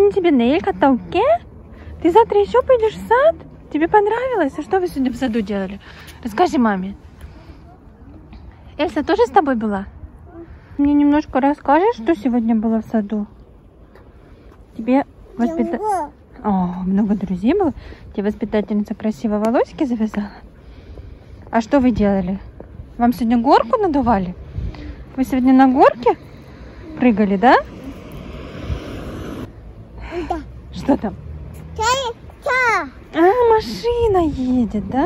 Сегодня тебе нейль каталке? Ты завтра еще пойдешь в сад? Тебе понравилось? А что вы сегодня в саду делали? Расскажи маме. Эльса тоже с тобой была? Мне немножко расскажешь, что сегодня было в саду? Тебе много друзей было? Тебе воспитательница красиво волосики завязала? А что вы делали? Вам сегодня горку надували? Вы сегодня на горке прыгали, да? Да. Что там? Машина едет, да?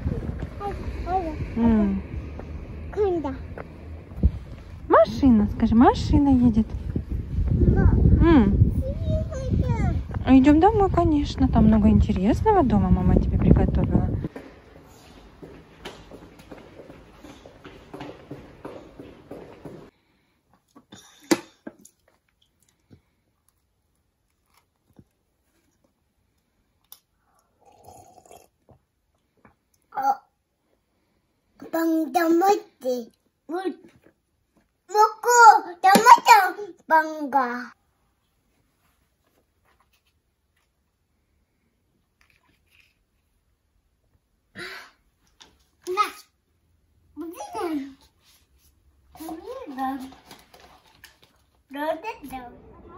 Машина, скажи, машина едет. Идем домой, конечно. Там много интересного дома мама тебе приготовила. Домой 먹고 домой 방가. 나 무슨 너도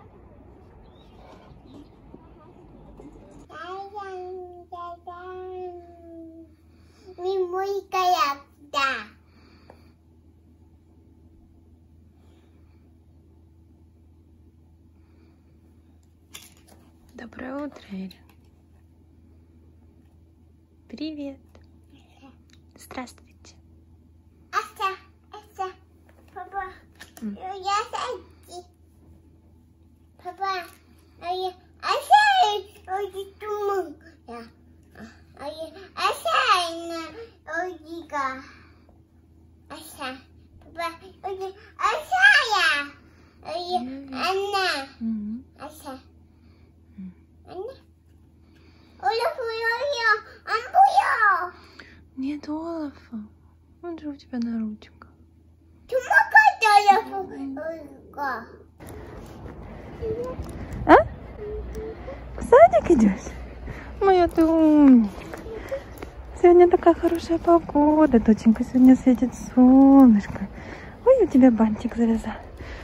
Доброе утро, Эля. Привет. Здравствуйте. Папа, я сойти. Папа, Нет Олафа. Он же у тебя на ручках. А? В садик идешь? Моя ты умничка. Сегодня такая хорошая погода. Доченька, сегодня светит солнышко. Ой, у тебя бантик застрял.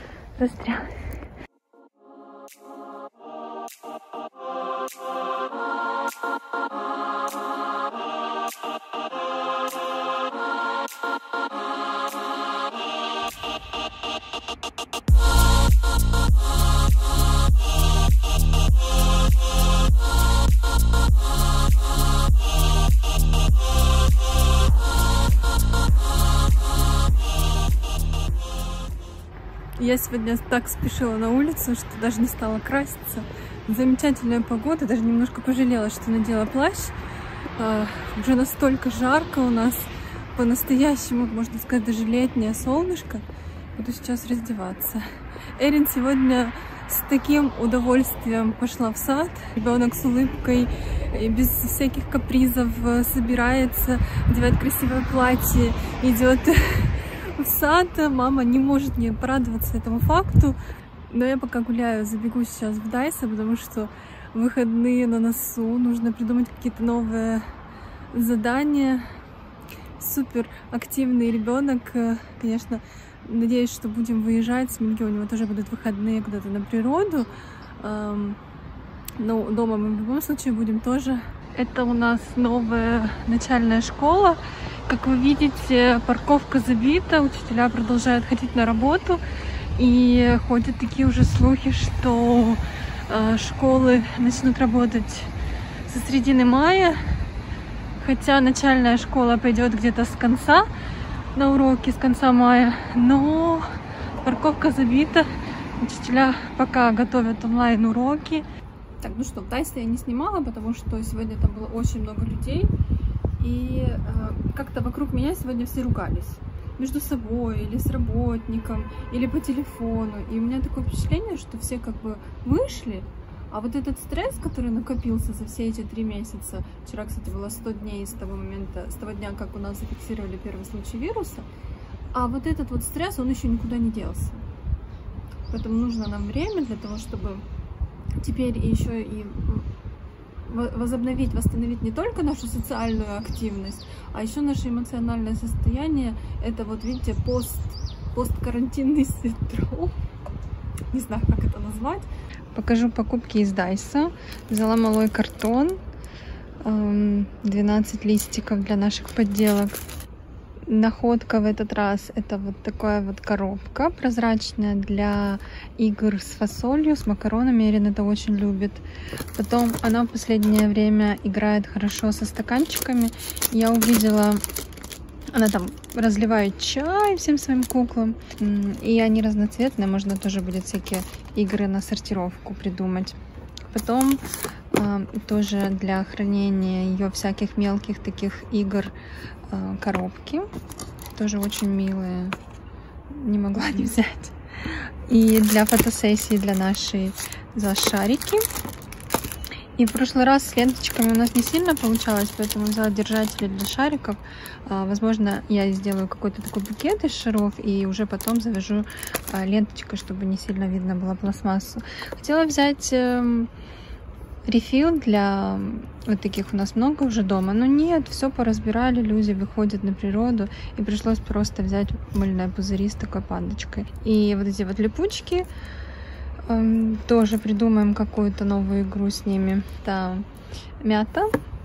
Я сегодня так спешила на улицу, что даже не стала краситься. Замечательная погода, даже немножко пожалела, что надела плащ. Уже настолько жарко у нас, по-настоящему, можно сказать, даже летнее солнышко. Буду сейчас раздеваться. Эрин сегодня с таким удовольствием пошла в сад. Ребенок с улыбкой, без всяких капризов собирается, одевает красивое платье, идет в сад. Мама не может не порадоваться этому факту. Но я пока гуляю, забегу сейчас в Дайса, потому что выходные на носу. Нужно придумать какие-то новые задания. Супер активный ребенок. Конечно, надеюсь, что будем выезжать с Минги. У него тоже будут выходные куда-то на природу. Но дома мы в любом случае будем тоже. Это у нас новая начальная школа. Как вы видите, парковка забита, учителя продолжают ходить на работу. И ходят такие уже слухи, что школы начнут работать со середины мая. Хотя начальная школа пойдет где-то с конца на уроки, с конца мая. Но парковка забита. Учителя пока готовят онлайн-уроки. Так, ну что, в Дайсе я не снимала, потому что сегодня там было очень много людей. И как-то вокруг меня сегодня все ругались. Между собой, или с работником, или по телефону. И у меня такое впечатление, что все как бы вышли, а вот этот стресс, который накопился за все эти 3 месяца, вчера, кстати, было 100 дней с того момента, с того дня, как у нас зафиксировали первый случай вируса, а вот этот вот стресс, он еще никуда не делся. Поэтому нужно нам время для того, чтобы теперь еще и восстановить не только нашу социальную активность, а еще наше эмоциональное состояние. Это вот, видите, посткарантинный синдром. Не знаю, как это назвать. Покажу покупки из Дайса. Взяла малой картон, 12 листиков для наших подделок. Находка в этот раз это вот такая вот коробка прозрачная для игр с фасолью, с макаронами. Ирина это очень любит. Потом она в последнее время играет хорошо со стаканчиками. Я увидела, она там разливает чай всем своим куклам. И они разноцветные, можно тоже будет всякие игры на сортировку придумать. Потом тоже для хранения ее всяких мелких таких игр коробки. Тоже очень милые. Не могла не взять. И для фотосессии для нашей за шарики. И в прошлый раз с ленточками у нас не сильно получалось, поэтому взяла держатели для шариков. Возможно, я сделаю какой-то такой букет из шаров и уже потом завяжу ленточкой, чтобы не сильно видно было пластмассу. Хотела взять рефил для вот таких, у нас много уже дома, но нет, все поразбирали, люди выходят на природу, и пришлось просто взять мыльные пузыри с такой пандочкой. И вот эти вот липучки, тоже придумаем какую-то новую игру с ними. Это мята.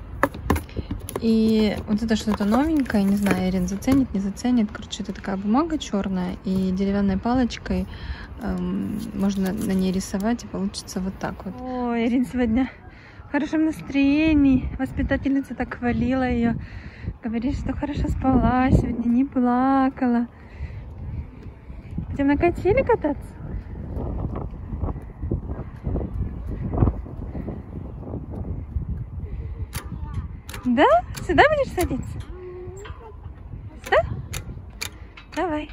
И вот это что-то новенькое, не знаю, Ирин заценит, не заценит. Короче, это такая бумага черная, и деревянной палочкой можно на ней рисовать, и получится вот так вот. Ой, Ирин сегодня в хорошем настроении. Воспитательница так хвалила ее. Говорит, что хорошо спала сегодня, не плакала. Пойдем на качели кататься? Да? Сюда будешь садиться? Сюда? Давай.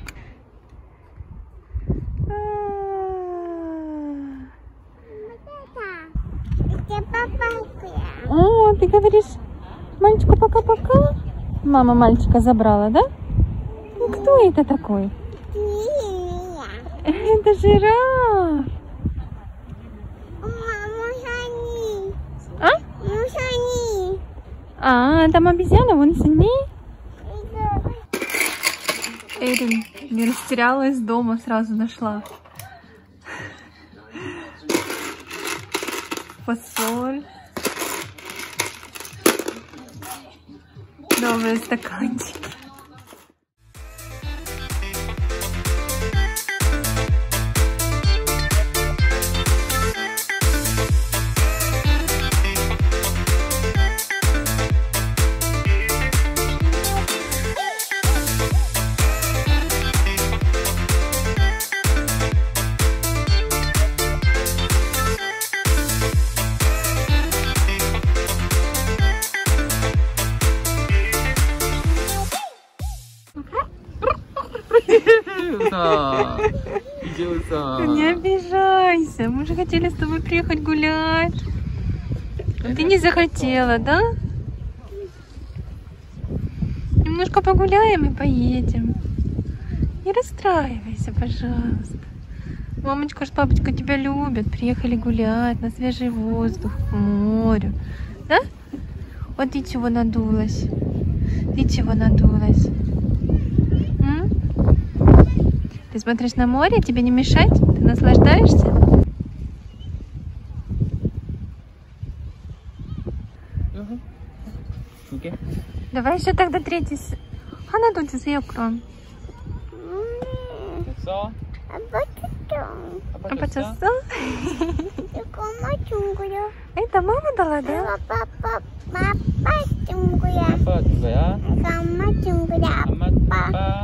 О, ты говоришь мальчику пока-пока? Мама мальчика забрала, да? Ну, кто это такой? Это жираф. А? А, там обезьяна, вон за ней. Эрин не растерялась дома, сразу нашла. Фасоль. Новые стаканчики. Не обижайся, мы же хотели с тобой приехать гулять. А ты не захотела, да? Немножко погуляем и поедем. Не расстраивайся, пожалуйста. Мамочка с папочкой тебя любят. Приехали гулять на свежий воздух, к морю. Да? Вот ты чего надулась? Ты чего надулась? Ты смотришь на море, тебе не мешать? Ты наслаждаешься? Okay. Давай еще тогда третий. 하나 더 주세요, 그럼. 됐어? 아빠 줬어? 이거 엄마 준 거야. Это мама дала, да? 아빠 준 거야. 아빠가 준 거야? 이거 엄마 준 거야. 아빠.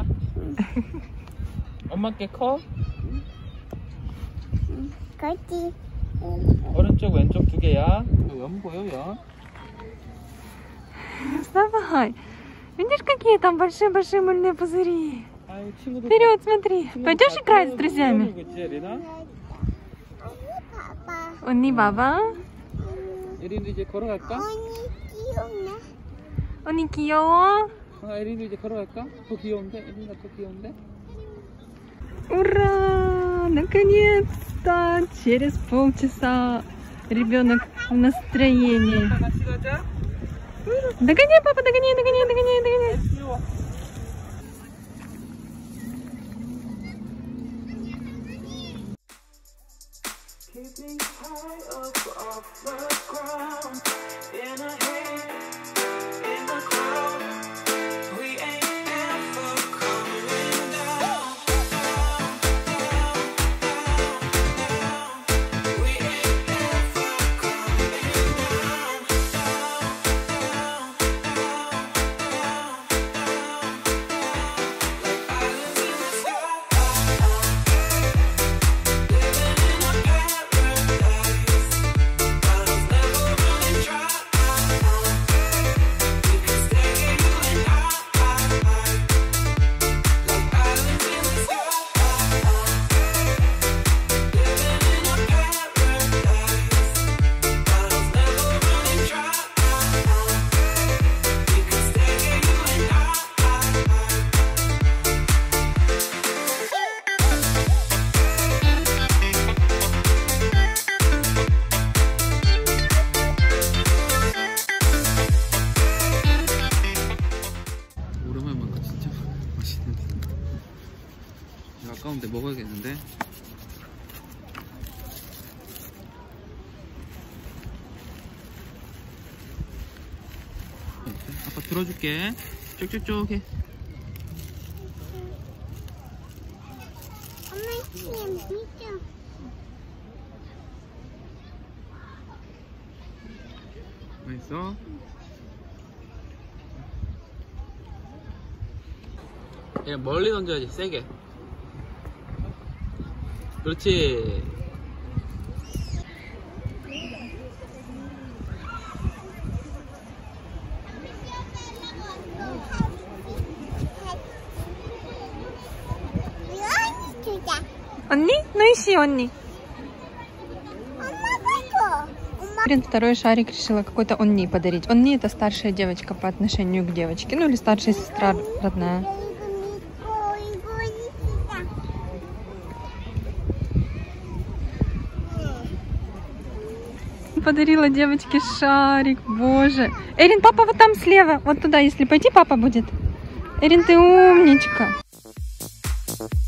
엄마 게 커? 그렇지. 오른쪽 왼쪽 두 개야. 연 보여, 연? Вставай. Видишь, какие там большие-большие мыльные пузыри? Вперед, смотри. Пойдешь играть с друзьями? 언니 봐봐. 에린도 이제 걸어갈까? 언니 귀여워? 에린도 이제 걸어갈까? 더 귀여운데? 에린이가 더 귀여운데? Ура! Наконец-то! Через полчаса Ребенок в настроении. Догоняй, папа, догоняй, догоняй, догоняй, догоняй. 아까운데 먹어야겠는데. 아빠 들어줄게. 쭉쭉쭉 해. 엄마 지금 미쳐. 맛있어? 그냥 멀리 던져야지, 세게. 그렇지. 언니? Ну ищи, 언니. 엄마 봐줘. 엄마. Эрин второй шарик решила какой-то онни подарить. Онни — это старшая девочка по отношению к девочке. Ну или старшая сестра родная. 이거 있다. Подарила девочке шарик, боже. Эрин, папа вот там слева, вот туда, если пойти, папа будет. Эрин, ты умничка.